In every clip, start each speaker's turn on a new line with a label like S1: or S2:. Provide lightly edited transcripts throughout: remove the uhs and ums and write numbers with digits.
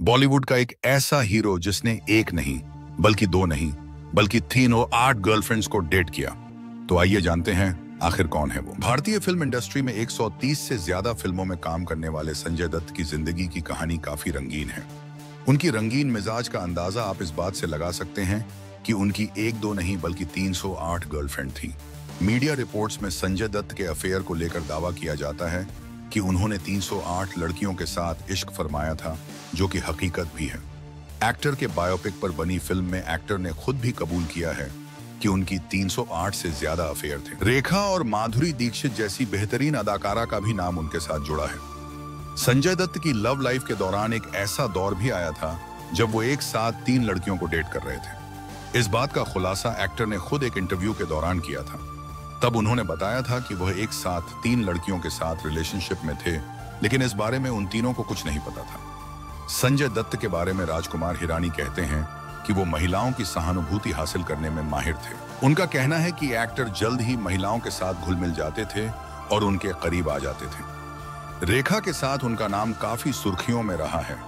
S1: बॉलीवुड का एक ऐसा हीरो जिसने एक नहीं बल्कि दो नहीं बल्कि 3 और 8 गर्लफ्रेंड्स को डेट किया। तो आइए जानते हैं आखिर कौन है वो। भारतीय फिल्म इंडस्ट्री में 130 से ज्यादा फिल्मों में काम करने वाले संजय दत्त की जिंदगी की कहानी काफी रंगीन है। उनकी रंगीन मिजाज का अंदाजा आप इस बात से लगा सकते हैं कि उनकी एक दो नहीं बल्कि 308 गर्लफ्रेंड थी। मीडिया रिपोर्ट्स में संजय दत्त के अफेयर को लेकर दावा किया जाता है कि उन्होंने 308 लड़कियों के साथ इश्क फरमाया था, जो कि हकीकत भी है। एक्टर के बायोपिक पर बनी फिल्म में एक्टर ने खुद भी कबूल किया है कि उनकी 308 से ज्यादा अफेयर थे। रेखा और माधुरी दीक्षित जैसी बेहतरीन अदाकारा का भी नाम उनके साथ जुड़ा है। संजय दत्त की लव लाइफ के दौरान एक ऐसा दौर भी आया था जब वो एक साथ 3 लड़कियों को डेट कर रहे थे। इस बात का खुलासा एक्टर ने खुद एक इंटरव्यू के दौरान किया था। तब उन्होंने बताया था कि वह एक साथ 3 लड़कियों के साथ रिलेशनशिप में थे, लेकिन इस बारे में उन तीनों को कुछ नहीं पता था। संजय दत्त के बारे में राजकुमार हिरानी कहते हैं कि वो महिलाओं की सहानुभूति हासिल करने में माहिर थे। उनका कहना है कि एक्टर जल्द ही महिलाओं के साथ घुल मिल जाते थे और उनके करीब आ जाते थे। रेखा के साथ उनका नाम काफी सुर्खियों में रहा है।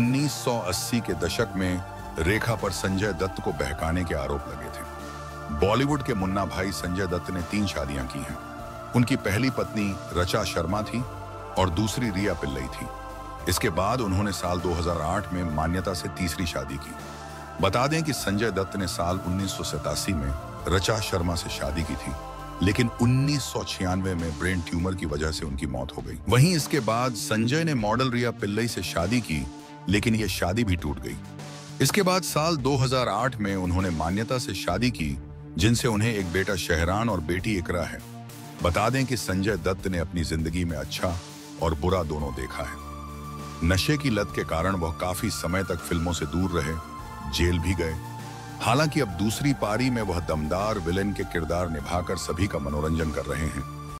S1: 1980 के दशक में रेखा पर संजय दत्त को बहकाने के आरोप लगे थे। बॉलीवुड के मुन्ना भाई संजय दत्त ने 3 शादियां की हैं। उनकी पहली पत्नी रचा शर्मा थी और दूसरी रिया पिल्लई थी। इसके बाद उन्होंने साल 2008 में मान्यता से तीसरी शादी की। बता दें कि संजय दत्त ने साल 1987 में रचा शर्मा से शादी की थी, लेकिन 1996 में ब्रेन ट्यूमर की वजह से उनकी मौत हो गई। वहीं इसके बाद संजय ने मॉडल रिया पिल्लई से शादी की, लेकिन यह शादी भी टूट गई। इसके बाद साल 2008 में उन्होंने मान्यता से शादी की, जिनसे उन्हें एक बेटा शहरान और बेटी इकरा है। बता दें कि संजय दत्त ने अपनी जिंदगी में अच्छा और बुरा दोनों देखा है। नशे की लत के कारण वह काफी समय तक फिल्मों से दूर रहे, जेल भी गए। हालांकि अब दूसरी पारी में वह दमदार विलेन के किरदार निभाकर सभी का मनोरंजन कर रहे हैं।